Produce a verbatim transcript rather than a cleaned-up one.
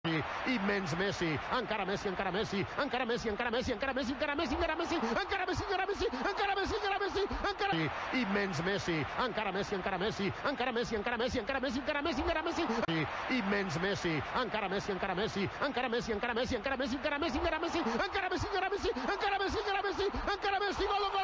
Immens Messi, encara Messi, encara Messi, encara Messi, encara Messi, encara Messi, encara Messi, encara Messi, encara Messi, encara Messi, encara Messi, encara Messi, encara Immens Messi, encara Messi, encara Messi, encara Messi, encara Messi, encara Messi, encara Messi, encara Messi, Immens Messi, encara Messi, encara Messi, encara Messi, encara Messi, encara Messi, encara Messi, encara Messi, encara Messi, encara Messi, encara Messi, encara Messi, encara Messi, gol, gol.